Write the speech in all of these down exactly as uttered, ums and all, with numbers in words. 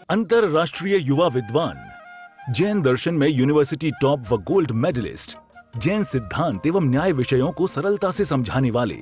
अंतरराष्ट्रीय युवा विद्वान, जैन दर्शन में यूनिवर्सिटी टॉप व गोल्ड मेडलिस्ट, जैन सिद्धांत एवं न्याय विषयों को सरलता से समझाने वाले,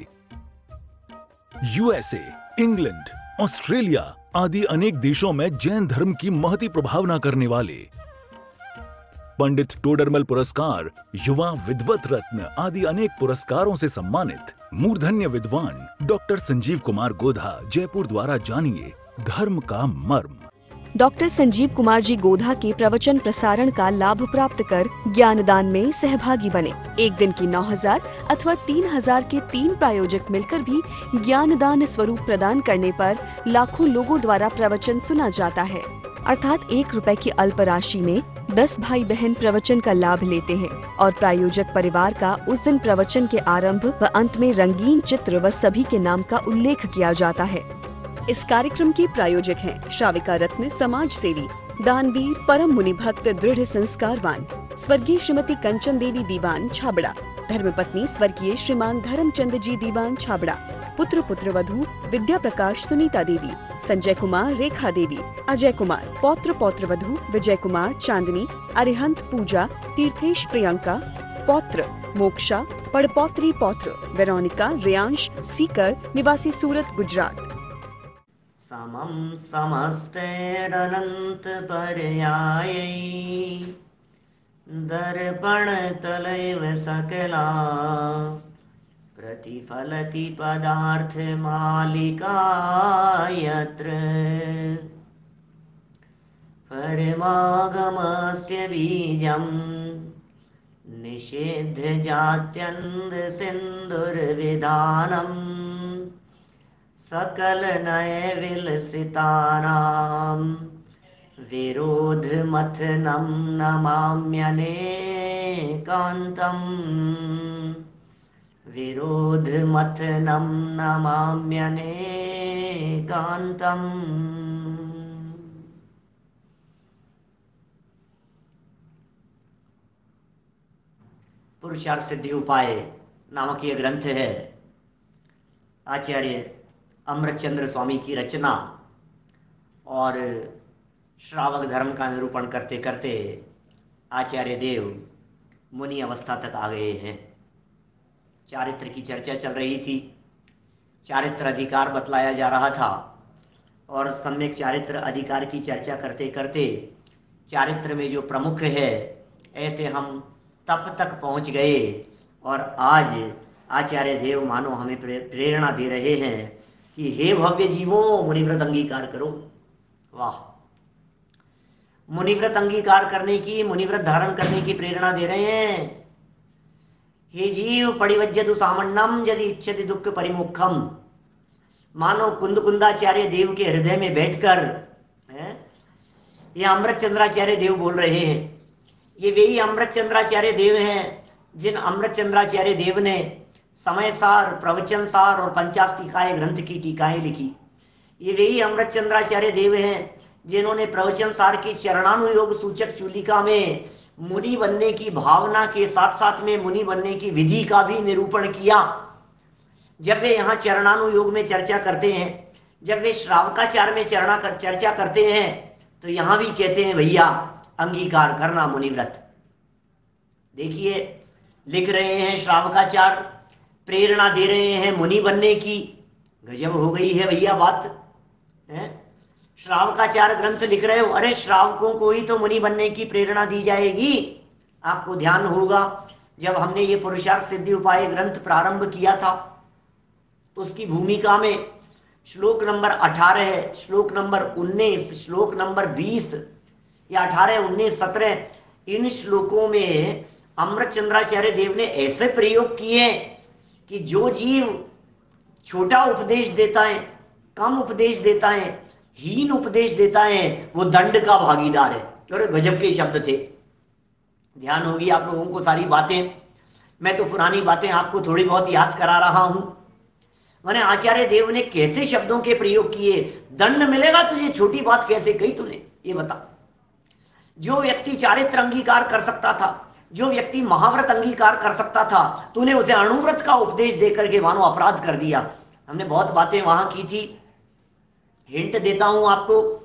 यूएसए, इंग्लैंड, ऑस्ट्रेलिया आदि अनेक देशों में जैन धर्म की महती प्रभावना करने वाले, पंडित टोडरमल पुरस्कार, युवा विद्वत रत्न आदि अनेक पुरस्कारों से सम्मानित मूर्धन्य विद्वान डॉक्टर संजीव कुमार गोधा जयपुर द्वारा जानिए धर्म का मर्म। डॉक्टर संजीव कुमार जी गोधा के प्रवचन प्रसारण का लाभ प्राप्त कर ज्ञानदान में सहभागी बने। एक दिन की नौ हजार अथवा तीन हजार के तीन प्रायोजक मिलकर भी ज्ञानदान स्वरूप प्रदान करने पर लाखों लोगों द्वारा प्रवचन सुना जाता है। अर्थात एक रुपए की अल्प राशि में दस भाई बहन प्रवचन का लाभ लेते हैं और प्रायोजक परिवार का उस दिन प्रवचन के आरंभ व अंत में रंगीन चित्र व सभी के नाम का उल्लेख किया जाता है। इस कार्यक्रम के प्रायोजक हैं श्राविका रत्न समाज सेवी, दानवीर, परम मुनि भक्त, दृढ़ संस्कारवान स्वर्गीय श्रीमती कंचन देवी दीवान छाबड़ा, धर्मपत्नी स्वर्गीय श्रीमान धर्मचंद जी दीवान छाबड़ा, पुत्र पुत्र वधू विद्या प्रकाश सुनीता देवी, संजय कुमार रेखा देवी, अजय कुमार, पौत्र पौत्र वधू विजय कुमार चांदनी, अरिहंत पूजा, तीर्थेश प्रियंका, पौत्र मोक्षा, पड़पौत्री पौत्र वेरोनिका, रियांश सीकर निवासी सूरत गुजरात। समं समस्तैरनंत पर्यायै दर्पण तलैव सकला प्रतिफलति पदार्थ मालिका यत्र परमागमस्य बीजं निषेध्य जात्यन्द सिन्दुर्विधानम् सकल नय विलसितानां विरोध मथनं नमाम्यनेकान्तम् विरोध मथनं नमाम्यनेकान्तम्। पुरुषार्थ सिद्धि उपाय नामक ये ग्रंथ है आचार्य अमृतचंद्र स्वामी की रचना और श्रावक धर्म का निरूपण करते करते आचार्य देव मुनि अवस्था तक आ गए हैं। चारित्र की चर्चा चल रही थी, चारित्र अधिकार बतलाया जा रहा था और सम्यक चारित्र अधिकार की चर्चा करते करते चारित्र में जो प्रमुख है ऐसे हम तप तक पहुंच गए और आज आचार्य देव मानो हमें प्रेरणा दे रहे हैं कि हे भव्य जीवों मुनिव्रत अंगीकार करो। वाह, मुनिव्रत अंगीकार करने की, मुनिव्रत धारण करने की प्रेरणा दे रहे हैं। हे जीव परिवज्यतु सामन्नम यदि इच्छति दुख परिमुखम। मानो कुंद कुंदाचार्य देव के हृदय में बैठकर ये अमृत चंद्राचार्य देव बोल रहे हैं। ये वही अमृत चंद्राचार्य देव हैं जिन अमृत चंद्राचार्य देव ने समय सार, प्रवचन सार और पंचास्तिकाय ग्रंथ की टीकाएं लिखी। ये वही अमृत चंद्राचार्य देव हैं जिन्होंने प्रवचन सार की चरणानुयोग सूचक चूलिका में मुनि बनने की भावना के साथ साथ में मुनि बनने की विधि का भी निरूपण किया। जब वे यहाँ चरणानुयोग में चर्चा करते हैं, जब वे श्रावकाचार में चरणा कर चर्चा करते हैं, तो यहाँ भी कहते हैं भैया अंगीकार करना मुनिव्रत। देखिए लिख रहे हैं श्रावकाचार, प्रेरणा दे रहे हैं मुनि बनने की। गजब हो गई है भैया बात है। श्रावकाचार ग्रंथ लिख रहे हो, अरे श्रावकों को ही तो मुनि बनने की प्रेरणा दी जाएगी। आपको ध्यान होगा जब हमने ये पुरुषार्थ सिद्धि उपाय ग्रंथ प्रारंभ किया था तो उसकी भूमिका में श्लोक नंबर अठारह, श्लोक नंबर उन्नीस, श्लोक नंबर बीस या अठारह, उन्नीस, सत्रह, इन श्लोकों में अमृत चंद्राचार्य देव ने ऐसे प्रयोग किए कि जो जीव छोटा उपदेश देता है, कम उपदेश देता है, हीन उपदेश देता है, वो दंड का भागीदार है। और गजब के शब्द थे। ध्यान होगी आप लोगों को सारी बातें। मैं तो पुरानी बातें आपको थोड़ी बहुत याद करा रहा हूं। मैंने आचार्य देव ने कैसे शब्दों के प्रयोग किए। दंड मिलेगा तुझे, छोटी बात कैसे कही तूने, ये बता। जो व्यक्ति चारित्र अंगीकार कर सकता था, जो व्यक्ति महाव्रत अंगीकार कर सकता था, तूने उसे अणुव्रत का उपदेश देकर के मानो अपराध कर दिया। हमने बहुत बातें वहां की थी। हिंट देता हूं आपको,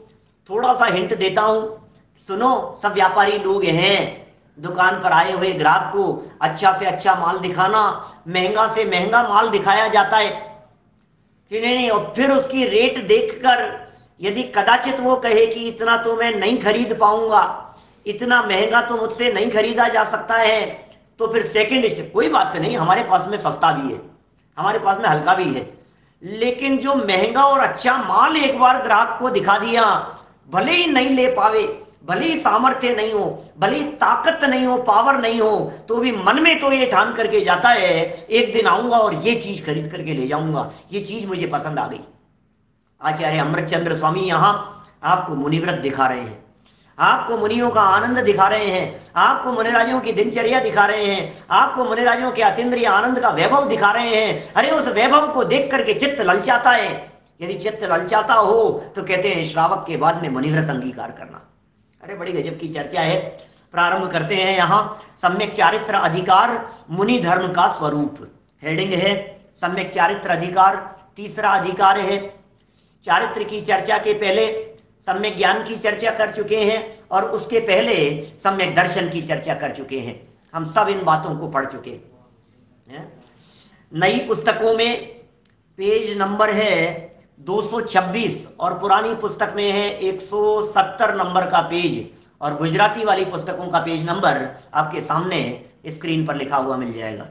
थोड़ा सा हिंट देता हूं, सुनो। सब व्यापारी लोग हैं, दुकान पर आए हुए ग्राहक को अच्छा से अच्छा माल दिखाना, महंगा से महंगा माल दिखाया जाता है कि नहीं नहीं, और फिर उसकी रेट देखकर यदि कदाचित वो कहे कि इतना तो मैं नहीं खरीद पाऊंगा, इतना महंगा तो मुझसे नहीं खरीदा जा सकता है, तो फिर सेकंड स्टेप, कोई बात नहीं, हमारे पास में सस्ता भी है, हमारे पास में हल्का भी है, लेकिन जो महंगा और अच्छा माल एक बार ग्राहक को दिखा दिया, भले ही नहीं ले पावे, भले ही सामर्थ्य नहीं हो, भले ही ताकत नहीं हो, पावर नहीं हो, तो भी मन में तो ये ठान करके जाता है एक दिन आऊंगा और ये चीज खरीद करके ले जाऊंगा, ये चीज मुझे पसंद आ गई। आचार्य अमृतचंद्र स्वामी यहां आपको मुनिव्रत दिखा रहे हैं, आपको मुनियों का आनंद दिखा रहे हैं, आपको मुनिराजों की दिनचर्या दिखा रहे हैं, आपको मुनिराजों के अतीन्द्रिय आनंद का वैभव दिखा रहे हैं। अरे उस वैभव को देख करके चित्त ललचाता है, यदि चित्त ललचाता हो तो कहते हैं श्रावक के बाद में मुनिव्रत अंगीकार करना। अरे बड़ी गजब की चर्चा है। प्रारंभ करते हैं यहां, सम्यक चारित्र अधिकार मुनि धर्म का स्वरूप, हेडिंग है सम्यक चारित्र अधिकार। तीसरा अधिकार है, चारित्र की चर्चा के पहले सम्यक ज्ञान की चर्चा कर चुके हैं और उसके पहले सम्यक दर्शन की चर्चा कर चुके हैं। हम सब इन बातों को पढ़ चुके हैं। नई पुस्तकों में पेज नंबर है दो सौ छब्बीस और पुरानी पुस्तक में है एक सौ सत्तर नंबर का पेज, और गुजराती वाली पुस्तकों का पेज नंबर आपके सामने स्क्रीन पर लिखा हुआ मिल जाएगा।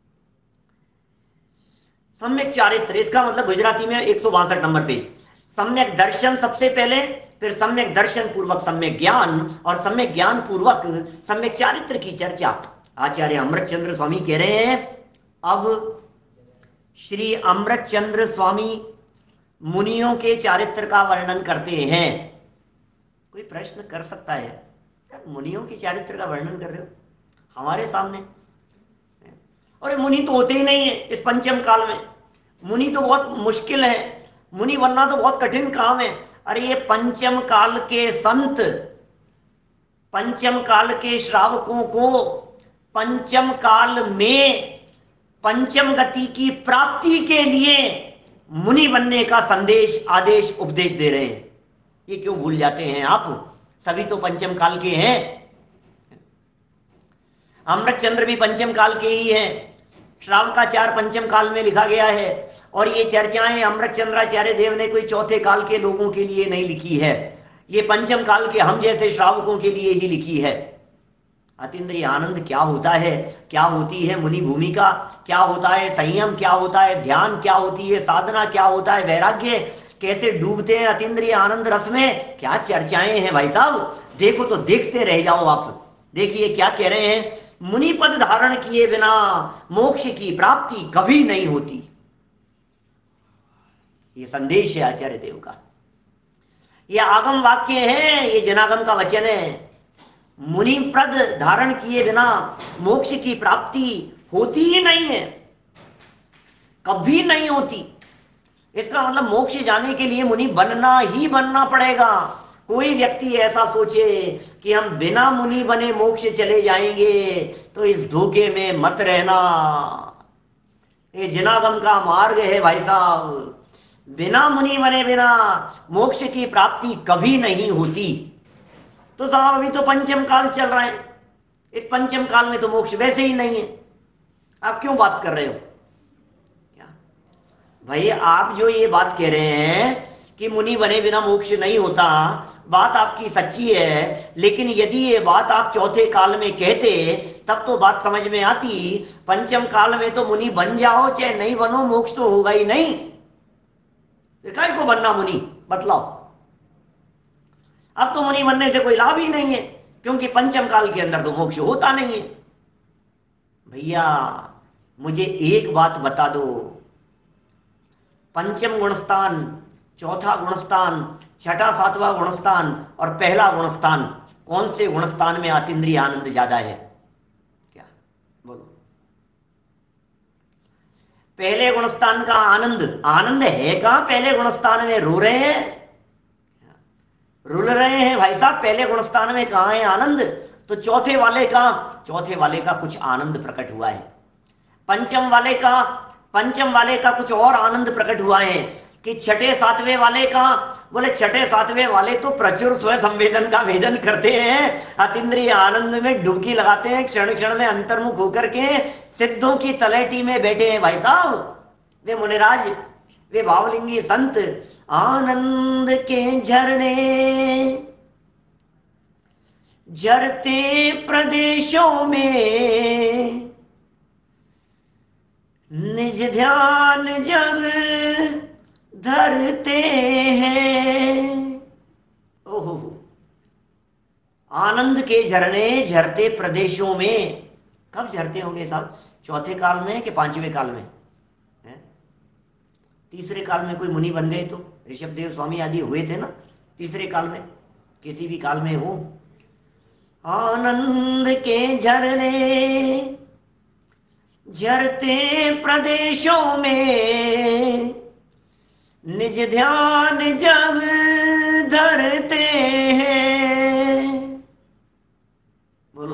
सम्यक चारित्र, इसका मतलब गुजराती में एक सौ बासठ नंबर पेज। सम्यक दर्शन सबसे पहले, फिर सम्यक दर्शन पूर्वक सम्यक ज्ञान, और सम्यक ज्ञान पूर्वक सम्यक चारित्र की चर्चा। आचार्य अमृतचंद्र स्वामी कह रहे हैं, अब श्री अमृतचंद्र स्वामी मुनियों के चारित्र का वर्णन करते हैं। कोई प्रश्न कर सकता है, यार मुनियों के चारित्र का वर्णन कर रहे हो हमारे सामने? और मुनि तो होते ही नहीं है इस पंचम काल में, मुनि तो बहुत मुश्किल है, मुनि बनना तो बहुत कठिन काम है। अरे ये पंचम काल के संत, पंचम काल के श्रावकों को पंचम काल में पंचम गति की प्राप्ति के लिए मुनि बनने का संदेश, आदेश, उपदेश दे रहे हैं। ये क्यों भूल जाते हैं आप? सभी तो पंचम काल के हैं। अमृतचंद्र भी पंचम काल के ही हैं, श्रावकाचार पंचम काल में लिखा गया है, और ये चर्चाएं अमृतचंद्राचार्य देव ने कोई चौथे काल के लोगों के लिए नहीं लिखी है, ये पंचम काल के हम जैसे श्रावकों के लिए ही लिखी है। अतीन्द्रिय आनंद क्या होता है, क्या होती है मुनि भूमिका, क्या होता है संयम, क्या होता है ध्यान, क्या होती है साधना, क्या होता है वैराग्य, कैसे डूबते हैं अतीन्द्रिय आनंद रस में, क्या चर्चाएं हैं भाई साहब। देखो तो देखते रह जाओ आप। देखिए क्या कह रहे हैं, मुनि पद धारण किए बिना मोक्ष की प्राप्ति कभी नहीं होती। ये संदेश है आचार्य देव का, ये आगम वाक्य है, ये जनागम का वचन है। मुनि पद धारण किए बिना मोक्ष की प्राप्ति होती ही नहीं है, कभी नहीं होती। इसका मतलब मोक्ष जाने के लिए मुनि बनना ही बनना पड़ेगा। कोई व्यक्ति ऐसा सोचे कि हम बिना मुनि बने मोक्ष चले जाएंगे, तो इस धोखे में मत रहना। ये जनागम का मार्ग है भाई साहब, बिना मुनि बने बिना मोक्ष की प्राप्ति कभी नहीं होती। तो साहब अभी तो पंचम काल चल रहा है, इस पंचम काल में तो मोक्ष वैसे ही नहीं है, आप क्यों बात कर रहे हो? क्या भाई, आप जो ये बात कह रहे हैं कि मुनि बने बिना मोक्ष नहीं होता, बात आपकी सच्ची है, लेकिन यदि ये बात आप चौथे काल में कहते तब तो बात समझ में आती। पंचम काल में तो मुनि बन जाओ चाहे नहीं बनो, मोक्ष तो होगा ही नहीं। काय को बनना मुनि, बतलाओ। अब तो मुनि बनने से कोई लाभ ही नहीं है, क्योंकि पंचम काल के अंदर तो मोक्ष होता नहीं है। भैया मुझे एक बात बता दो, पंचम गुणस्थान, चौथा गुणस्थान, छठा सातवां गुणस्थान और पहला गुणस्थान, कौन से गुणस्थान में अतीन्द्रिय आनंद ज्यादा है? क्या बोलो? पहले गुणस्थान का आनंद, आनंद है कहां? पहले गुणस्थान में रो रहे हैं, रुल रहे हैं भाई साहब। पहले गुणस्थान में कहां है आनंद? तो चौथे वाले का, चौथे वाले का कुछ आनंद प्रकट हुआ है। पंचम वाले का, पंचम वाले का कुछ और आनंद प्रकट हुआ है कि छठे सातवें वाले कहाँ? बोले छठे सातवें वाले तो प्रचुर स्व संवेदन का वेदन करते हैं, अतीन्द्रिय आनंद में डुबकी लगाते हैं, क्षण क्षण में अंतर्मुख होकर के सिद्धों की तलहटी में बैठे हैं भाई साहब। वे मुनिराज, वे भावलिंगी संत आनंद के झरने झरते प्रदेशों में निज ध्यान जग धरते हैं। ओहो, आनंद के झरने झरते प्रदेशों में। कब झरते होंगे साहब? चौथे काल में कि पांचवें काल में? है? तीसरे काल में कोई मुनि बन गए तो, ऋषभदेव स्वामी आदि हुए थे ना तीसरे काल में, किसी भी काल में हो। आनंद के झरने झरते प्रदेशों में निज ध्यान जग धरते हैं। बोलो,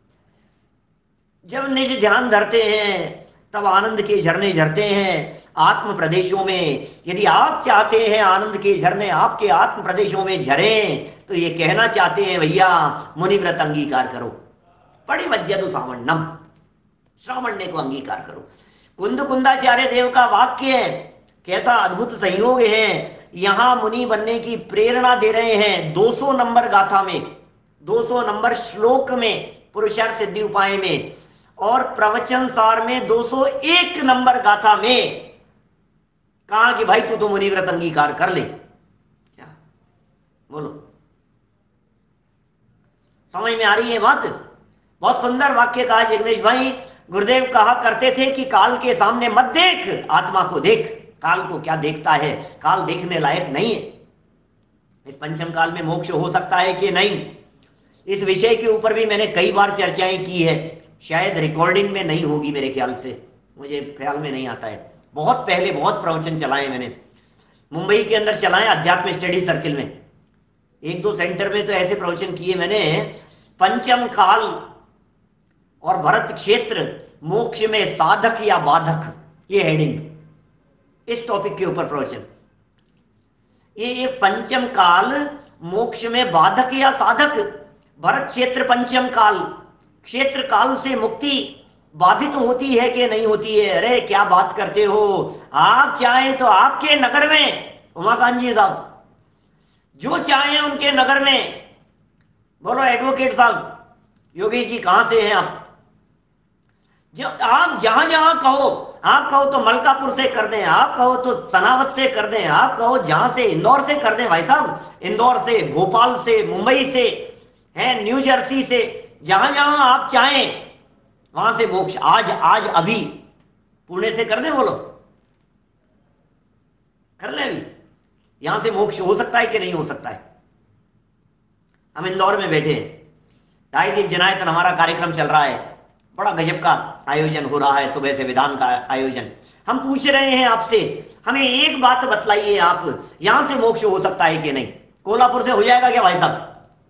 जब निज ध्यान धरते हैं तब आनंद के झरने झरते हैं आत्म प्रदेशों में। यदि आप चाहते हैं आनंद के झरने आपके आत्म प्रदेशों में झरें, तो ये कहना चाहते हैं भैया मुनिव्रत अंगीकार करो, पड़िवज्जतु सामण्यम, श्रावण्य को अंगीकार करो। कुंद कुंदाचार्य देव का वाक्य है, कैसा अद्भुत संयोग है। यहां मुनि बनने की प्रेरणा दे रहे हैं दो सौ नंबर गाथा में, दो सौ नंबर श्लोक में, पुरुषार्थ सिद्धि उपाय में, और प्रवचन सार में दो सौ एक नंबर गाथा में कहा कि भाई तू तो मुनिव्रत अंगीकार कर ले। क्या बोलो, समझ में आ रही है बात? बहुत सुंदर वाक्य कहा जिग्नेश भाई। गुरुदेव कहा करते थे कि काल के सामने मत देख, आत्मा को देख। काल को क्या देखता है? काल देखने लायक नहीं है। इस पंचम काल में मोक्ष हो सकता है कि नहीं, इस विषय के ऊपर भी मैंने कई बार चर्चाएं की है। शायद रिकॉर्डिंग में नहीं होगी मेरे ख्याल से, मुझे ख्याल में नहीं आता है। बहुत पहले बहुत प्रवचन चलाए मैंने, मुंबई के अंदर चलाए अध्यात्म स्टडी सर्किल में, एक दो सेंटर में तो ऐसे प्रवचन किए मैंने। पंचम काल और भरत क्षेत्र मोक्ष में साधक या बाधक, ये हेडिंग, इस टॉपिक के ऊपर प्रवचन। ये ये पंचम काल मोक्ष में बाधक या साधक, भरत क्षेत्र पंचम काल, क्षेत्र काल से मुक्ति बाधित होती है कि नहीं होती है? अरे क्या बात करते हो आप? चाहे तो आपके नगर में उमाकांत जी साहब, जो चाहे उनके नगर में, बोलो एडवोकेट साहब योगेश जी कहां से हैं आप? जब आप जहां जहां कहो, आप कहो तो मलकापुर से कर दें, आप कहो तो सनावत से कर दें, आप कहो जहां से, इंदौर से कर दें भाई साहब, इंदौर से, भोपाल से, मुंबई से, है न्यू जर्सी से, जहां जहां आप चाहें वहां से मोक्ष। आज आज अभी पुणे से कर दें, बोलो कर ले अभी, यहां से मोक्ष हो सकता है कि नहीं हो सकता है? हम इंदौर में बैठे हैं, ढाई दीप जनायतन हमारा कार्यक्रम चल रहा है, बड़ा गजब का आयोजन हो रहा है, सुबह से विधान का आयोजन। हम पूछ रहे हैं आपसे, हमें एक बात बतलाइए आप, यहां से मोक्ष हो सकता है कि नहीं? कोल्हापुर से हो जाएगा क्या भाई साहब?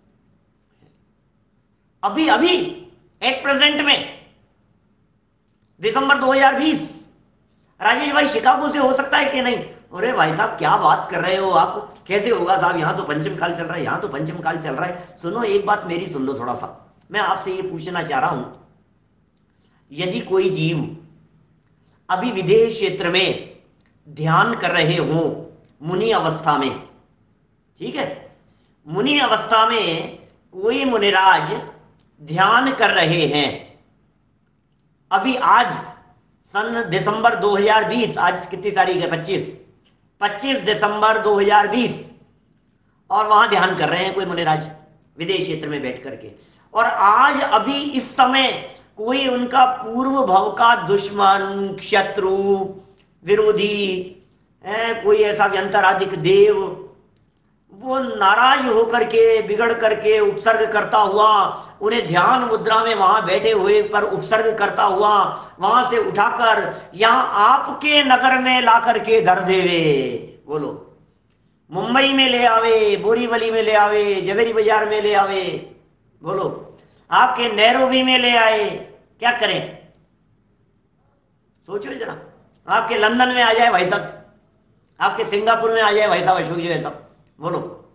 अभी अभी एट प्रेजेंट में दिसंबर दो हज़ार बीस। राजेश भाई शिकागो से हो सकता है कि नहीं? अरे भाई साहब क्या बात कर रहे हो आप, कैसे होगा साहब? यहां तो पंचम काल चल रहा है, यहां तो पंचम काल चल रहा है। सुनो एक बात मेरी सुन लो थोड़ा सा, मैं आपसे ये पूछना चाह रहा हूं, यदि कोई जीव अभी विदेश क्षेत्र में ध्यान कर रहे हो मुनि अवस्था में, ठीक है, मुनि अवस्था में कोई मुनिराज ध्यान कर रहे हैं अभी, आज सन दिसंबर दो हज़ार बीस, आज कितनी तारीख है? पच्चीस, पच्चीस दिसंबर दो हज़ार बीस, और वहां ध्यान कर रहे हैं कोई मुनिराज विदेश क्षेत्र में बैठ करके, और आज अभी इस समय कोई उनका पूर्व भव का दुश्मन, शत्रु, विरोधी, कोई ऐसा व्यंतराधिक देव, वो नाराज होकर के, बिगड़ करके, उपसर्ग करता हुआ, उन्हें ध्यान मुद्रा में वहां बैठे हुए पर उपसर्ग करता हुआ वहां से उठाकर यहां आपके नगर में ला करके धर देवे। बोलो, मुंबई में ले आवे, बोरीवली में ले आवे, जवेरी बाजार में ले आवे, बोलो आपके नैरोबी में ले आए, क्या करें? सोचो जरा, आपके लंदन में आ जाए भाई साहब, आपके सिंगापुर में आ जाए भाई साहब अशोक जी भाई साहब, बोलो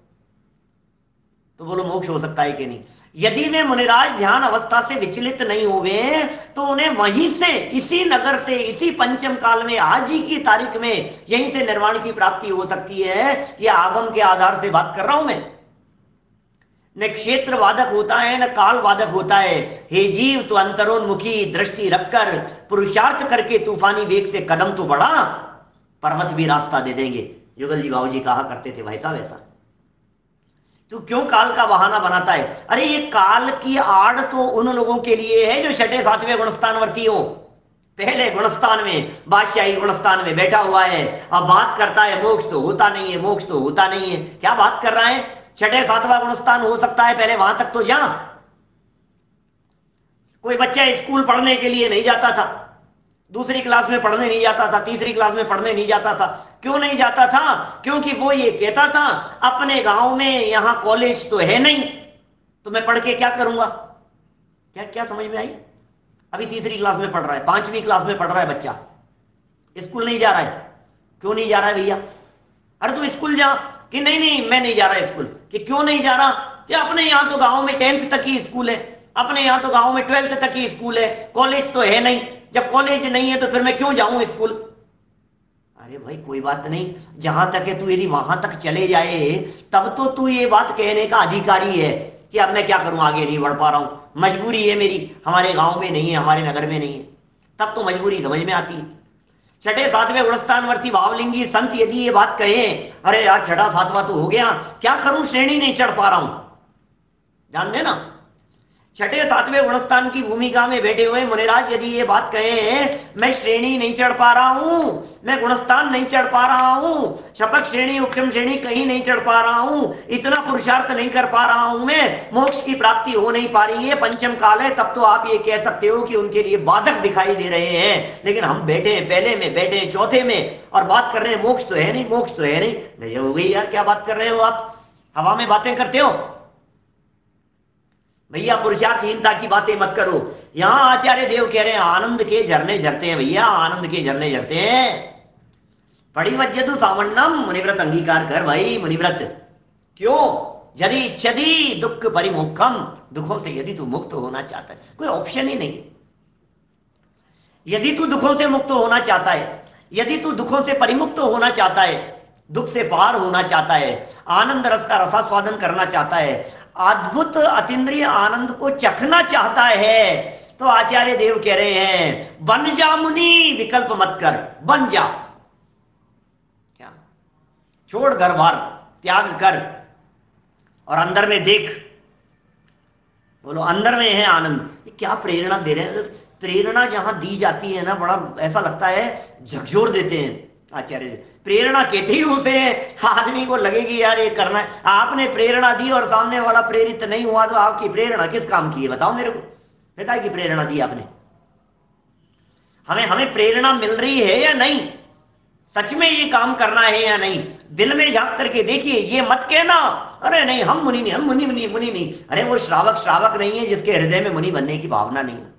तो बोलो मोक्ष हो सकता है कि नहीं? यदि वे मुनिराज ध्यान अवस्था से विचलित नहीं हुए तो उन्हें वहीं से, इसी नगर से, इसी पंचम काल में, आज ही की तारीख में यहीं से निर्वाण की प्राप्ति हो सकती है। यह आगम के आधार से बात कर रहा हूं मैं। न क्षेत्र वादक होता है न काल वादक होता है। हे जीव, तो अंतरोन्मुखी दृष्टि रखकर पुरुषार्थ करके तूफानी वेग से कदम तो बढ़ा, पर्वत भी रास्ता दे देंगे। युगल जी बाबू जी कहा करते थे भाई साहब ऐसा। तू क्यों काल का बहाना बनाता है? अरे ये काल की आड़ तो उन लोगों के लिए है जो छठे सातवें गुणस्थानवर्ती हो। पहले गुणस्थान में, बादशाही गुणस्थान में बैठा हुआ है, अब बात करता है मोक्ष तो होता नहीं है, मोक्ष तो होता नहीं है। क्या बात कर रहा है? छठे सातवां गुणस्थान हो सकता है, पहले वहां तक तो जा। कोई बच्चा स्कूल पढ़ने के लिए नहीं जाता था, दूसरी क्लास में पढ़ने नहीं जाता था, तीसरी क्लास में पढ़ने नहीं जाता था। क्यों नहीं जाता था? क्योंकि वो ये कहता था अपने गांव में यहां कॉलेज तो है नहीं, तो मैं पढ़ के क्या करूंगा? क्या क्या समझ में आई? अभी तीसरी क्लास में पढ़ रहा है, पांचवी क्लास में पढ़ रहा है बच्चा, स्कूल नहीं जा रहा है। क्यों नहीं जा रहा है भैया? अरे तू स्कूल जा। कि नहीं नहीं मैं नहीं जा रहा स्कूल। कि क्यों नहीं जा रहा? कि अपने यहां तो गांव में टेंथ तक ही स्कूल है, अपने यहां तो गांव में ट्वेल्थ तक ही स्कूल है, कॉलेज तो है नहीं। जब कॉलेज नहीं है तो फिर मैं क्यों जाऊं स्कूल? अरे भाई कोई बात नहीं, जहां तक है तू यदि वहां तक चले जाए तब तो तू ये बात कहने का अधिकारी है कि अब मैं क्या करूं, आगे नहीं बढ़ पा रहा हूं, मजबूरी है मेरी, हमारे गांव में नहीं है, हमारे नगर में नहीं है। तब तो मजबूरी समझ में आती है। छठे सातवें गुणस्थानवर्ती भावलिंगी संत यदि ये बात कहे, अरे यार छठा सातवां तो हो गया, क्या करूं, श्रेणी नहीं चढ़ पा रहा हूं। जान देना, छठे सातवें गुणस्थान की भूमिका में बैठे हुए मुनिराज यदि ये बात कहे मैं श्रेणी नहीं चढ़ पा रहा हूं, मैं गुणस्थान नहीं चढ़ पा रहा हूं, शपथ श्रेणी उपशम श्रेणी कहीं नहीं चढ़ पा रहा हूं, इतना पुरुषार्थ नहीं कर पा रहा हूं, मैं मोक्ष की प्राप्ति हो नहीं पा रही है, पंचम काल है, तब तो आप ये कह सकते हो कि उनके लिए बाधक दिखाई दे रहे हैं। लेकिन हम बैठे हैं पहले में, बैठे हैं चौथे में और बात कर रहे हैं मोक्ष तो है नहीं, मोक्ष तो है नहीं। गजब हो गई यार, क्या बात कर रहे हो आप, हवा में बातें करते हो भैया। पुरुषार्थहीनता की बातें मत करो। यहां आचार्य देव कह रहे हैं आनंद के झरने झरते हैं भैया, आनंद के झरने झरते हैं। पड़िवज्जतु सामन्नम, मुनिव्रत अंगीकार कर भाई मुनिव्रत। क्यों? यदि इच्छति दुख परिमुखम, दुखों से यदि तू मुक्त होना चाहता है, कोई ऑप्शन ही नहीं। यदि तू दुखों से मुक्त होना चाहता है, यदि तू दुखों से परिमुक्त होना चाहता है, दुख से पार होना चाहता है, आनंद रस का रसास्वादन करना चाहता है, अद्भुत अतीन्द्रिय आनंद को चखना चाहता है, तो आचार्य देव कह रहे हैं बन जा मुनि, विकल्प मत कर, बन जा। क्या? छोड़ घर बार, त्याग कर और अंदर में देख। बोलो अंदर में है आनंद। ये क्या प्रेरणा दे रहे हैं? प्रेरणा जहां दी जाती है ना, बड़ा ऐसा लगता है झकझोर देते हैं आचार्य। प्रेरणा कहते ही उसे आदमी को लगेगी यार ये करना है। आपने प्रेरणा दी और सामने वाला प्रेरित नहीं हुआ तो आपकी प्रेरणा किस काम की है बताओ मेरे को? बताइए कि प्रेरणा दी आपने। हमें हमें प्रेरणा मिल रही है या नहीं, सच में ये काम करना है या नहीं, दिल में झांक करके देखिए। ये मत कहना अरे नहीं हम मुनि नहीं, हम मुनि नहीं, मुनि नहीं। अरे वो श्रावक श्रावक नहीं है जिसके हृदय में मुनि बनने की भावना नहीं है।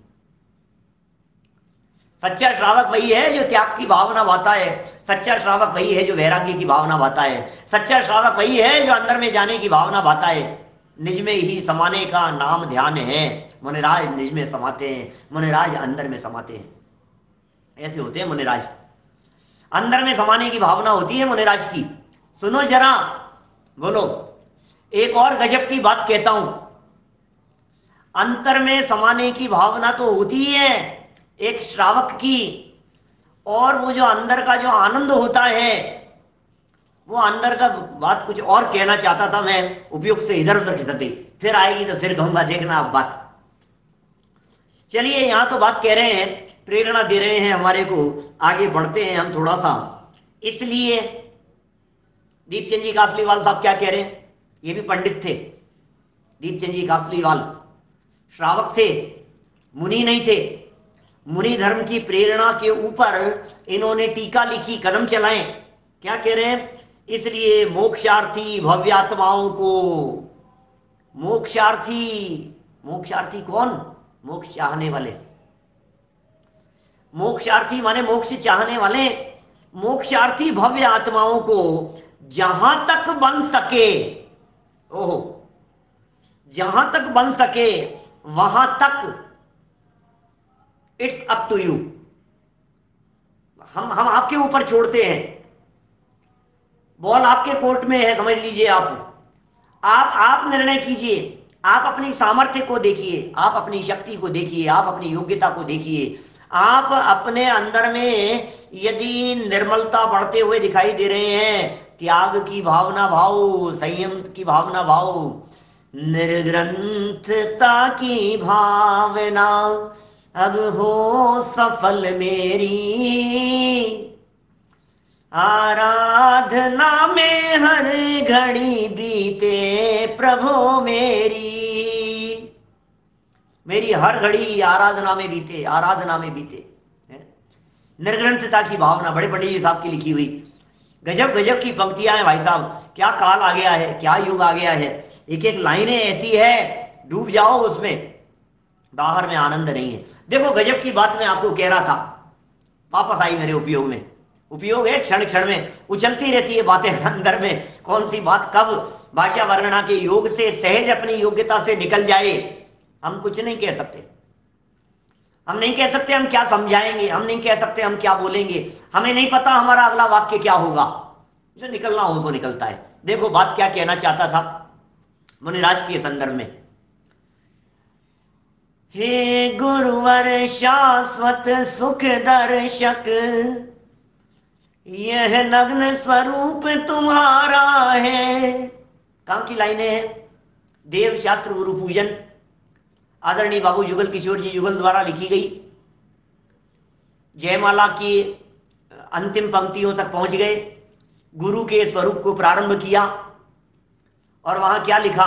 सच्चा श्रावक वही है जो त्याग की भावना बाता है, सच्चा श्रावक वही है जो वैराग्य की भावना बाता है, सच्चा श्रावक वही है जो अंदर में जाने की भावना बाता है। निज में ही समाने का नाम ध्यान है, मुनिराज निज में समाते हैं, मुनिराज अंदर में समाते हैं। ऐसे होते हैं मुनिराज, अंदर में समाने की भावना होती है मुनिराज की। सुनो जरा, बोलो एक और गजब की बात कहता हूं। अंतर में समाने की भावना तो होती है एक श्रावक की, और वो जो अंदर का जो आनंद होता है, वो अंदर का बात कुछ और कहना चाहता था मैं, उपयुक्त से इधर उधर खिसक गई, फिर आएगी तो फिर कहूंगा, देखना आप बात। चलिए यहां तो बात कह रहे हैं, प्रेरणा दे रहे हैं हमारे को, आगे बढ़ते हैं हम थोड़ा सा। इसलिए दीपचंद जी कासलीवाल साहब क्या कह रहे हैं? ये भी पंडित थे, दीपचंद जी कासलीवाल श्रावक थे, मुनि नहीं थे। मुनि धर्म की प्रेरणा के ऊपर इन्होंने टीका लिखी, कदम चलाएं। क्या कह रहे हैं? इसलिए मोक्षार्थी भव्यात्माओं को, मोक्षार्थी, मोक्षार्थी कौन? मोक्ष चाहने वाले। मोक्षार्थी माने मोक्ष चाहने वाले। मोक्षार्थी भव्य आत्माओं को जहां तक बन सके, ओहो, जहां तक बन सके वहां तक इट्स अप टू यू, हम हम आपके ऊपर छोड़ते हैं, बॉल आपके कोर्ट में है, समझ लीजिए। आप आप आप निर्णय कीजिए, आप अपनी सामर्थ्य को देखिए, आप अपनी शक्ति को देखिए, आप अपनी योग्यता को देखिए। आप अपने अंदर में यदि निर्मलता बढ़ते हुए दिखाई दे रहे हैं, त्याग की भावना भाव, संयम की भावना भाव, निर्ग्रंथता की भावना अब हो सफल मेरी, आराधना में हर घड़ी बीते प्रभु मेरी, मेरी हर घड़ी आराधना में बीते, आराधना में बीते। निर्ग्रंथता की भावना, बड़े पंडित जी साहब की लिखी हुई, गजब गजब की पंक्तियां हैं भाई साहब। क्या काल आ गया है, क्या युग आ गया है। एक एक लाइनें ऐसी है, डूब जाओ उसमें, बाहर में आनंद नहीं है। देखो गजब की बात मैं आपको कह रहा था, वापस आई मेरे उपयोग में। उपयोग है क्षण क्षण में, उछलती रहती है बातें अंदर में, कौन सी बात कब भाषा वर्णना के योग से सहज अपनी योग्यता से निकल जाए, हम कुछ नहीं कह सकते। हम नहीं कह सकते हम क्या समझाएंगे, हम नहीं कह सकते हम क्या बोलेंगे, हमें नहीं पता हमारा अगला वाक्य क्या होगा। जो निकलना हो तो निकलता है। देखो बात क्या कहना चाहता था मुनिराज के संदर्भ में। हे गुरुवर शाश्वत सुख दर्शक, यह नग्न स्वरूप तुम्हारा है। कहां की लाइनें हैं? देव शास्त्र गुरु पूजन, आदरणीय बाबू युगल किशोर जी युगल द्वारा लिखी गई। जयमाला की अंतिम पंक्तियों तक पहुंच गए, गुरु के स्वरूप को प्रारंभ किया और वहां क्या लिखा?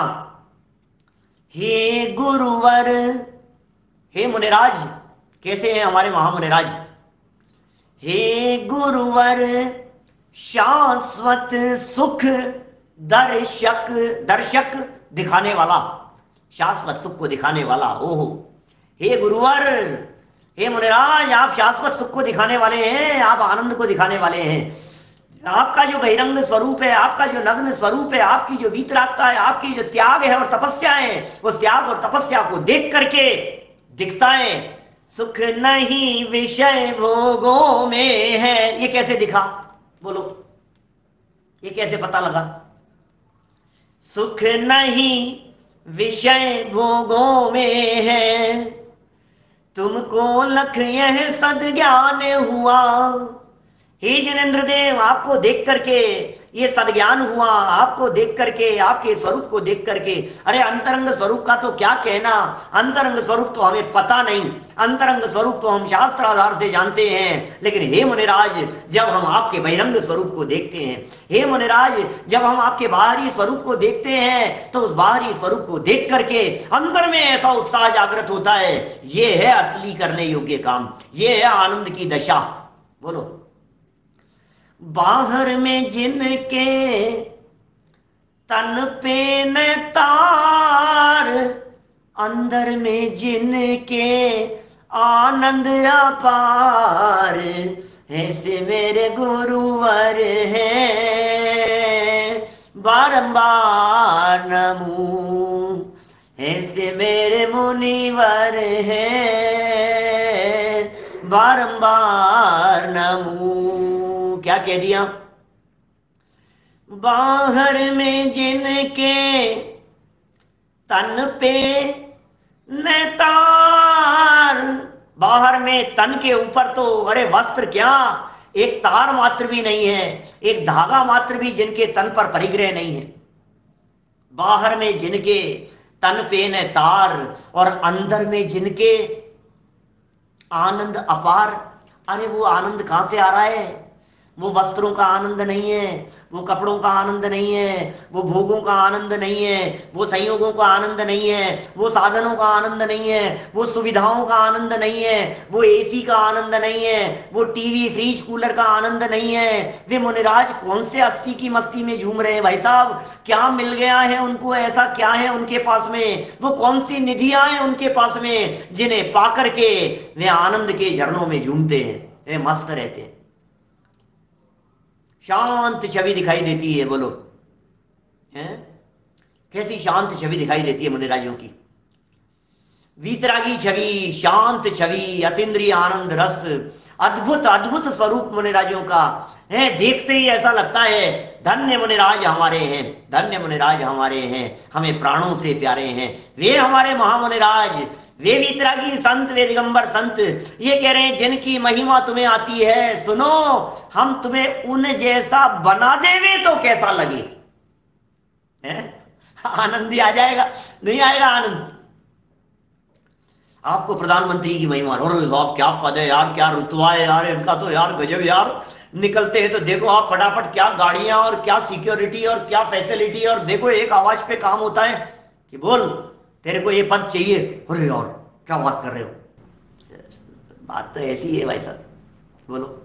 हे गुरुवर, हे मुनिराज, कैसे हैं हमारे महामुनिराज? हे गुरुवर शाश्वत सुख दर्शक, दर्शक दिखाने वाला, शाश्वत सुख को दिखाने वाला। ओहो, हे गुरुवर, हे मुनिराज, आप शाश्वत सुख को दिखाने वाले हैं, आप आनंद को दिखाने वाले हैं। आपका जो बहिरंग स्वरूप है, आपका जो नग्न स्वरूप है, आपकी जो वीतरागता है, आपकी जो त्याग है और तपस्या है, उस त्याग और तपस्या को देख करके दिखता है सुख नहीं विषय भोगों में है। ये कैसे दिखा? बोलो, ये कैसे पता लगा? सुख नहीं विषय भोगों में है, तुमको लख यह सद ज्ञान हुआ। हे जिनेंद्र देव, आपको देख करके ये सदज्ञान हुआ, आपको देख करके, आपके स्वरूप को देख करके। अरे अंतरंग स्वरूप का तो क्या कहना, अंतरंग स्वरूप तो हमें पता नहीं, अंतरंग स्वरूप तो हम शास्त्र आधार से जानते हैं। लेकिन हे मुनिराज, जब हम आपके बहिरंग स्वरूप को देखते हैं, हे मुनिराज, जब हम आपके बाहरी स्वरूप को देखते हैं, तो उस बाहरी स्वरूप को देख करके अंदर में ऐसा उत्साह जागृत होता है। ये है असली करने योग्य काम, ये है आनंद की दशा। बोलो, बाहर में जिनके तन पे न तार, अंदर में जिनके आनंद अपार, ऐसे मेरे गुरुवर हैं बारंबार नमो, ऐसे मेरे मुनिवर हैं बारंबार नमो। क्या कह दिया? बाहर में जिनके तन पे न तार, बाहर में तन के ऊपर तो अरे वस्त्र क्या, एक तार मात्र भी नहीं है, एक धागा मात्र भी जिनके तन पर परिग्रह नहीं है। बाहर में जिनके तन पे न तार और अंदर में जिनके आनंद अपार। अरे वो आनंद कहां से आ रहा है? वो वस्त्रों का आनंद नहीं है, वो कपड़ों का आनंद नहीं है, वो भोगों का आनंद नहीं है, वो संयोगों का आनंद नहीं है, वो साधनों का आनंद नहीं है, वो सुविधाओं का आनंद नहीं है, वो एसी का आनंद नहीं है, वो टीवी फ्रिज कूलर का आनंद नहीं है। वे मुनिराज कौन से अस्थि की मस्ती में झूम रहे हैं भाई साहब? क्या मिल गया है उनको? ऐसा क्या है उनके पास में? वो कौन सी निधियां हैं उनके पास में जिन्हें पाकर के वे आनंद के झरनों में झूमते हैं, वे मस्त रहते हैं? शांत छवि दिखाई देती है, बोलो हैं? कैसी शांत छवि दिखाई देती है मुनिराजों की, वीतरागी छवि, शांत छवि, अतीन्द्रिय आनंद रस, अद्भुत अद्भुत स्वरूप मुनिराजों का है। देखते ही ऐसा लगता है धन्य मुनिराज हमारे हैं, धन्य मुनिराज हमारे हैं, हमें प्राणों से प्यारे हैं वे हमारे महामुनिराज, वे वीतरागी संत, वे दिगंबर संत। ये कह रहे हैं जिनकी महिमा तुम्हें आती है, सुनो हम तुम्हें उन जैसा बना देवे तो कैसा लगे, है? आनंद ही आ जाएगा, नहीं आएगा आनंद? आपको प्रधानमंत्री की महिमा, और साहब क्या पद है यार, क्या रुतबा है यार इनका, तो यार गजब यार, निकलते हैं तो देखो आप फटाफट क्या गाड़ियां और क्या सिक्योरिटी और क्या फैसिलिटी, और देखो एक आवाज पे काम होता है कि बोल तेरे को ये पद चाहिए, अरे यार क्या बात कर रहे हो, बात तो ऐसी है भाई साहब, बोलो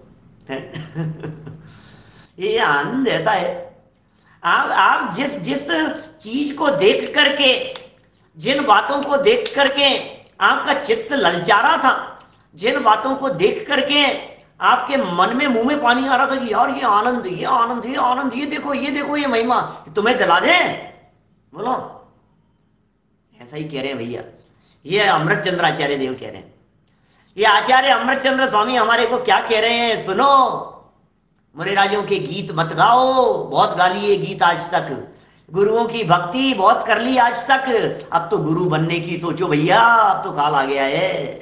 ये आनंद ऐसा है। आप आप जिस जिस चीज को देख करके, जिन बातों को देख करके आपका चित्त ललचा रहा था, जिन बातों को देख करके आपके मन में, मुंह में पानी आ रहा था कि यार ये आनंद, ये आनंद, ये आनंद, ये देखो, ये देखो, ये महिमा तुम्हें दिला दे, बोलो ऐसा ही कह रहे हैं भैया। ये अमृत चंद्र आचार्य देव कह रहे हैं, ये आचार्य अमृत चंद्र स्वामी हमारे को क्या कह रहे हैं, सुनो मुनिराजों के गीत मत गाओ, बहुत गा लिए गीत आज तक, गुरुओं की भक्ति बहुत कर ली आज तक, अब तो गुरु बनने की सोचो भैया, अब तो काल आ गया है।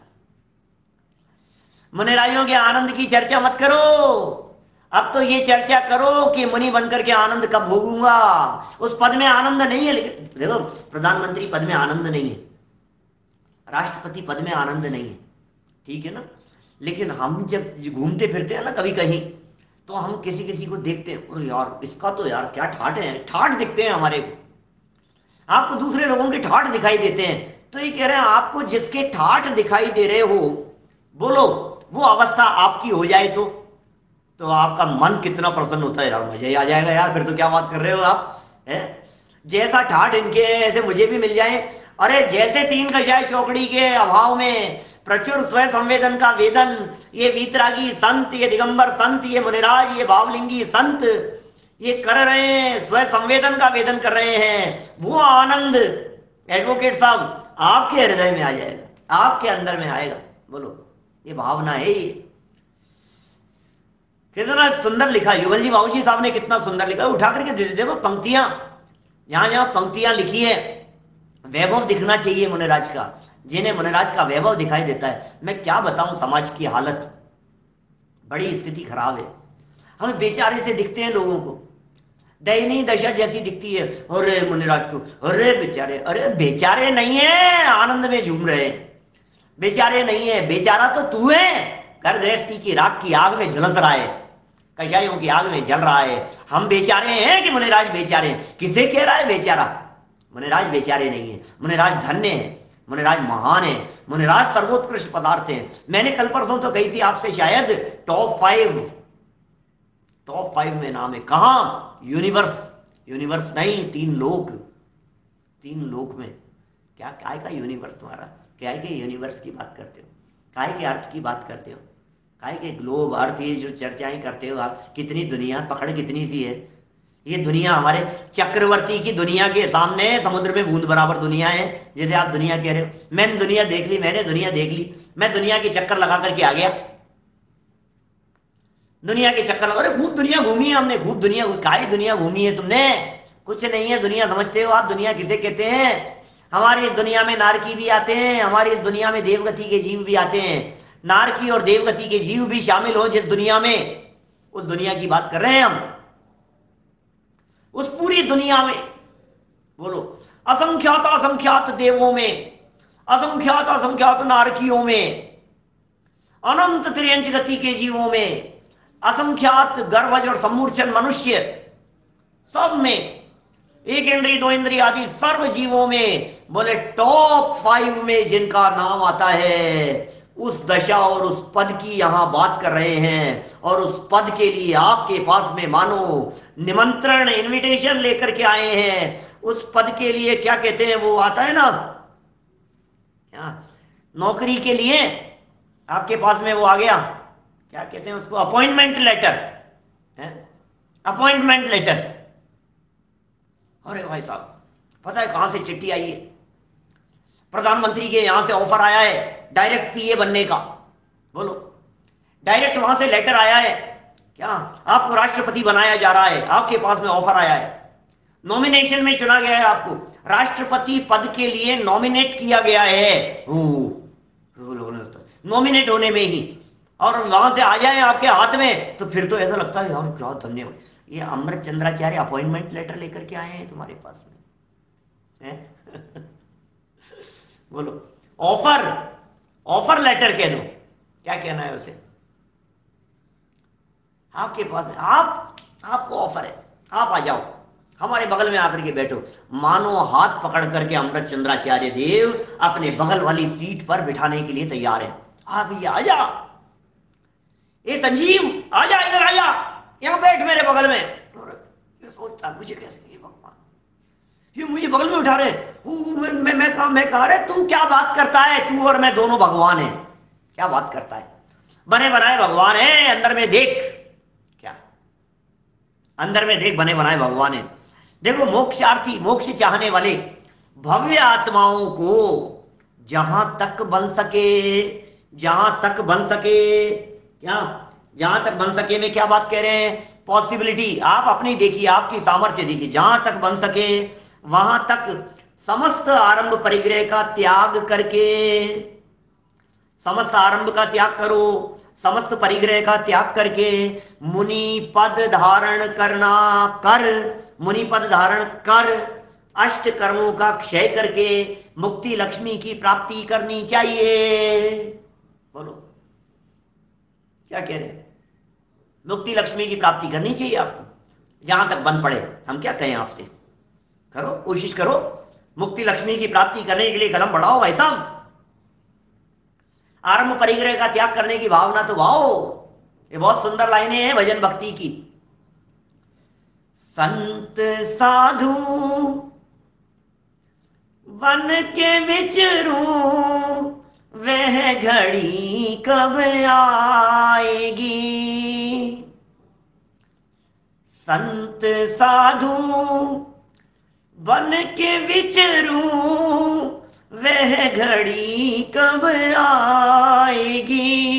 मुनिराजों के आनंद की चर्चा मत करो, अब तो ये चर्चा करो कि मुनि बनकर के आनंद कब भोगूंगा। उस पद में आनंद नहीं है, लेकिन देखो प्रधानमंत्री पद में आनंद नहीं है, राष्ट्रपति पद में आनंद नहीं है, ठीक है ना, लेकिन हम जब घूमते फिरते हैं ना कभी कहीं, तो हम किसी किसी को देखते हैं, अरे यार इसका तो यार क्या ठाठ है, ठाठ दिखते हैं हमारे को, आपको दूसरे लोगों के ठाठ दिखाई देते हैं, तो ये कह रहे हैं आपको जिसके ठाठ दिखाई दे रहे हो, बोलो वो अवस्था आपकी हो जाए तो तो आपका मन कितना प्रसन्न होता है, यार मजा ही आ जाएगा यार, फिर तो क्या बात कर रहे हो आप, है? जैसा ठाठ इनके है ऐसे मुझे भी मिल जाए। अरे जैसे तीन कषाय चौकड़ी के अभाव में प्रचुर स्वयं संवेदन का वेदन, ये वीतरागी संत, ये दिगंबर संत, ये मुनिराज, ये भावलिंगी संत ये कर रहे हैं, स्वयं संवेदन का वेदन कर रहे हैं, वो आनंद एडवोकेट साहब आपके हृदय में आ जाएगा, आपके अंदर में आएगा, बोलो ये भावना है। ये कितना सुंदर लिखा, युगल जी बाबू जी साहब ने कितना सुंदर लिखा, उठा करके दे दे, देखो पंक्तियां, जहां जहां पंक्तियां लिखी है, वैभव दिखना चाहिए मुनिराज का, जिन्हें मुनिराज का वैभव दिखाई देता है। मैं क्या बताऊं, समाज की हालत, बड़ी स्थिति खराब है, हम बेचारे से दिखते हैं लोगों को, दयनीय दशा जैसी दिखती है, अरे मुनिराज को, अरे बेचारे, अरे बेचारे नहीं है, आनंद में झूम रहे हैं, बेचारे नहीं है, बेचारा तो तू है, घर गृहस्थी की राख की आग में झुलस रहा है, कषायों की आग में जल रहा है। हम बेचारे हैं कि मुनिराज बेचारे हैं? किसे कह रहा है बेचारा? मुनिराज बेचारे नहीं है, मुनिराज धन्य है, मुनिराज महान है, मुनिराज सर्वोत्कृष्ट पदार्थ है। मैंने कल परसों तो कही थी आपसे, शायद टॉप फाइव, टॉप फाइव में नाम है, कहां? यूनिवर्स, यूनिवर्स नहीं, तीन लोक, तीन लोक में। क्या काय का यूनिवर्स तुम्हारा? क्या के यूनिवर्स की बात करते हो? काय के अर्थ की बात करते हो? काय के ग्लोब अर्थ, ये जो चर्चाएं करते हो आप, कितनी दुनिया, पकड़ कितनी सी है ये दुनिया। हमारे चक्रवर्ती की दुनिया के सामने समुद्र में बूंद बराबर दुनिया है, जैसे आप दुनिया कह रहे हो। मैंने दुनिया देख ली, मैंने दुनिया देख ली, मैं दुनिया के चक्कर लगा करके आ गया, दुनिया के चक्कर लगा, अरे खूब दुनिया घूमी है हमने, खूब दुनिया, काय दुनिया घूमी है तुमने? कुछ नहीं है दुनिया, समझते हो आप दुनिया किसे कहते हैं? हमारी इस दुनिया में नारकी भी आते हैं, हमारी इस दुनिया में देवगति के जीव भी आते हैं, नारकी और देवगति के जीव भी शामिल हो जिस दुनिया में, उस दुनिया की बात कर रहे हैं हम। उस पूरी दुनिया में बोलो, असंख्यात असंख्यात देवों में, असंख्यात असंख्यात नारकियों में, अनंत त्रियंच गति के जीवों में, असंख्यात गर्भज और सम्मूर्छन मनुष्य, सब में, एक इंद्री दो इंद्री आदि सर्व जीवों में, बोले टॉप फाइव में जिनका नाम आता है, उस दशा और उस पद की यहां बात कर रहे हैं। और उस पद के लिए आपके पास में मानो निमंत्रण, इनविटेशन लेकर के आए हैं। उस पद के लिए क्या कहते हैं, वो आता है ना, क्या नौकरी के लिए आपके पास में वो आ गया, क्या कहते हैं उसको, अपॉइंटमेंट लेटर है, अपॉइंटमेंट लेटर। अरे भाई साहब, पता है कहां से चिट्ठी आई है? प्रधानमंत्री के यहां से ऑफर आया है डायरेक्ट पीए बनने का। बोलो, डायरेक्ट वहां से लेटर आया है, क्या आपको राष्ट्रपति बनाया जा रहा है, आपके पास में ऑफर आया है, नॉमिनेशन में चुना गया है, आपको राष्ट्रपति पद के लिए नॉमिनेट किया गया है, नॉमिनेट होने में ही, और वहां से आ जाए आपके हाथ में, तो फिर तो ऐसा लगता है यार क्या धन्यवाद, ये अमृत चंद्राचार्य अपॉइंटमेंट लेटर लेकर के आए हैं तुम्हारे पास में है? बोलो, ऑफर, ऑफर लेटर कह दो, क्या कहना है उसे? आपके पास में, आप आपको ऑफर है, आप आ जाओ, हमारे बगल में आकर के बैठो। मानो हाथ पकड़ करके अमृत चंद्राचार्य देव अपने बगल वाली सीट पर बिठाने के लिए तैयार है। आ भैया आ जा, ए संजीव आ जा, इधर आ जा, यहां बैठ मेरे बगल में। ये सोचता मुझे कैसे, ये भगवान, ये मुझे बगल में उठा रहे, मैं मैं मैं कहा मैं कहा रहे तू क्या बात करता है, तू और मैं दोनों भगवान हैं, क्या बात करता है, बने बनाए भगवान है, अंदर में देख, क्या अंदर में देख, बने बनाए भगवान है। देखो, मोक्षार्थी, मोक्ष चाहने वाले भव्य आत्माओं को जहां तक बन सके, जहां तक बन सके, क्या जहां तक बन सके में क्या बात कह रहे हैं? पॉसिबिलिटी आप अपनी देखिए, आपकी सामर्थ्य देखिए, जहां तक बन सके वहां तक समस्त आरंभ परिग्रह का त्याग करके, समस्त आरंभ का त्याग करो, समस्त परिग्रह का त्याग करके मुनि पद धारण करना, कर मुनि पद धारण कर अष्ट कर्मों का क्षय करके मुक्ति लक्ष्मी की प्राप्ति करनी चाहिए। बोलो, क्या कह रहे हैं? मुक्ति लक्ष्मी की प्राप्ति करनी चाहिए आपको, जहां तक बन पड़े। हम क्या कहें आपसे, करो, कोशिश करो, मुक्ति लक्ष्मी की प्राप्ति करने के लिए कदम बढ़ाओ भाई साहब। आरंभ परिग्रह का त्याग करने की भावना तो वाओ, ये बहुत सुंदर लाइनें हैं भजन भक्ति की। संत साधु वन के विचरूं, वह घड़ी कब आएगी। संत साधु वन के विचरूं, वह घड़ी कब आएगी।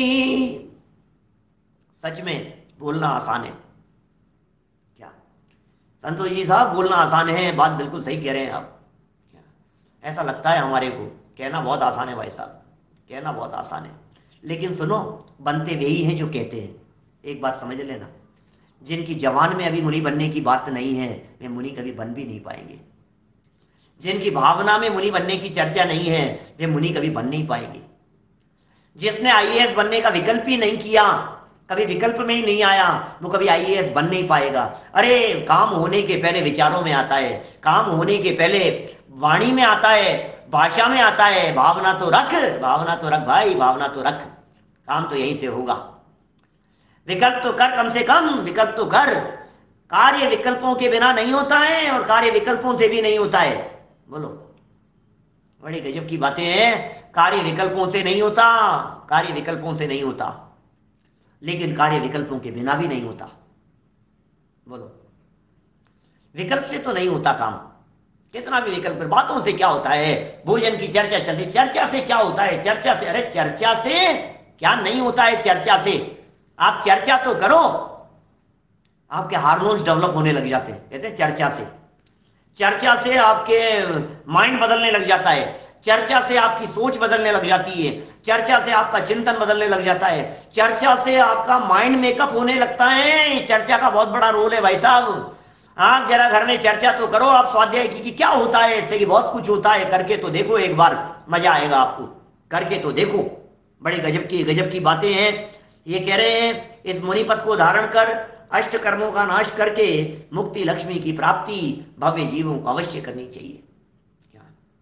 सच में बोलना आसान है क्या संतोष जी साहब? बोलना आसान है, बात बिल्कुल सही कह रहे हैं आप। क्या ऐसा लगता है हमारे को, कहना बहुत आसान है भाई साहब, कहना बहुत आसान है, लेकिन सुनो, बनते वे ही हैं जो कहते हैं। एक बात समझ लेना, जिनकी जवान में अभी मुनि बनने की बात नहीं है, वे मुनि कभी बन भी नहीं पाएंगे। जिनकी भावना में मुनि बनने की चर्चा नहीं है, वे मुनि कभी बन नहीं पाएंगे। जिसने आईएएस बनने का विकल्प ही नहीं किया, कभी विकल्प में ही नहीं आया, वो कभी आईएएस बन नहीं पाएगा। अरे काम होने के पहले विचारों में आता है, काम होने के पहले वाणी में आता है, भाषा में आता है। भावना तो रख, भावना तो रख भाई, भावना तो रख, काम तो यहीं से होगा। विकल्प तो कर, कम से कम विकल्प तो कर। कार्य विकल्पों के बिना नहीं होता है और कार्य विकल्पों से भी नहीं होता है। बोलो, बड़ी गजब की बातें हैं। कार्य विकल्पों से नहीं होता, कार्य विकल्पों से नहीं होता, लेकिन कार्य विकल्पों के बिना भी नहीं होता। बोलो, विकल्प से तो नहीं होता काम, कितना भी विकल्प, बातों से क्या होता है? भोजन की चर्चा चलती, चर्चा से क्या होता है? चर्चा से, अरे चर्चा से क्या नहीं होता है? चर्चा से आप चर्चा तो करो, आपके हार्मोन्स डेवलप होने लग जाते हैं, कहते हैं चर्चा से। चर्चा से आपके माइंड बदलने लग जाता है, चर्चा से आपकी सोच बदलने लग जाती है, चर्चा से आपका चिंतन बदलने लग जाता है, चर्चा से आपका माइंड मेकअप होने लगता है। चर्चा का बहुत बड़ा रोल है भाई साहब। आप जरा घर में चर्चा तो करो, आप स्वाध्याय की कि क्या होता है इससे, कि बहुत कुछ होता है, करके तो देखो एक बार, मजा आएगा आपको, करके तो देखो। बड़ी गजब की गजब की बातें हैं। ये कह रहे हैं, इस मुनि पद को धारण कर अष्ट कर्मों का नाश करके मुक्ति लक्ष्मी की प्राप्ति भव्य जीवों को अवश्य करनी चाहिए। क्या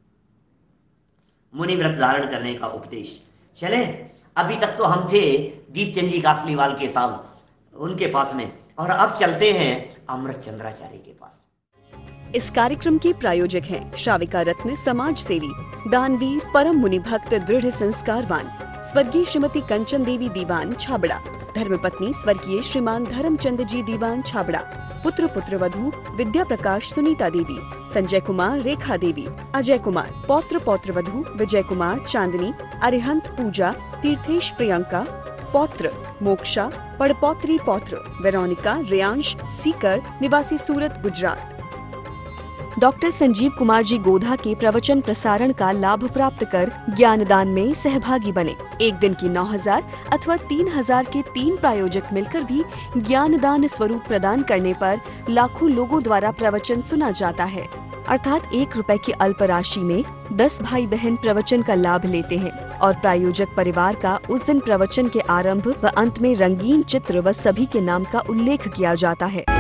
मुनि व्रत धारण करने का उपदेश। चले, अभी तक तो हम थे दीपचंद जी कासलीवाल के साथ, उनके पास में, और अब चलते हैं अमृत चंद्राचार्य के पास। इस कार्यक्रम के प्रायोजक हैं श्राविका रत्न समाज सेवी, दानवीर, परम मुनि भक्त, दृढ़ संस्कारवान स्वर्गीय श्रीमती कंचन देवी दीवान छाबड़ा। धर्मपत्नी स्वर्गीय श्रीमान धर्मचंद जी दीवान छाबड़ा, पुत्र पुत्र वधू विद्या प्रकाश सुनीता देवी, संजय कुमार रेखा देवी, अजय कुमार, पौत्र पौत्र वधू विजय कुमार चांदनी, अरिहंत पूजा, तीर्थेश प्रियंका, पौत्र मोक्षा, पड़पौत्री पौत्र वेरोनिका रेयांश सीकर निवासी सूरत गुजरात। डॉक्टर संजीव कुमार जी गोधा के प्रवचन प्रसारण का लाभ प्राप्त कर ज्ञानदान में सहभागी बने। एक दिन की नौ हजार अथवा तीन हजार के तीन प्रायोजक मिलकर भी ज्ञानदान स्वरूप प्रदान करने पर लाखों लोगों द्वारा प्रवचन सुना जाता है। अर्थात एक रुपए की अल्प राशि में दस भाई बहन प्रवचन का लाभ लेते हैं और प्रायोजक परिवार का उस दिन प्रवचन के आरंभ व अंत में रंगीन चित्र व सभी के नाम का उल्लेख किया जाता है।